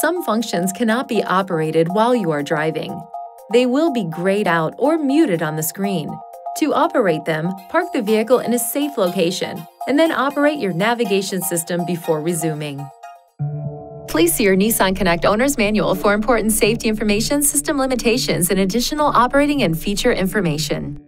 some functions cannot be operated while you are driving. They will be grayed out or muted on the screen. To operate them, park the vehicle in a safe location and then operate your navigation system before resuming. Please see your NissanConnect Owner's Manual for important safety information, system limitations, and additional operating and feature information.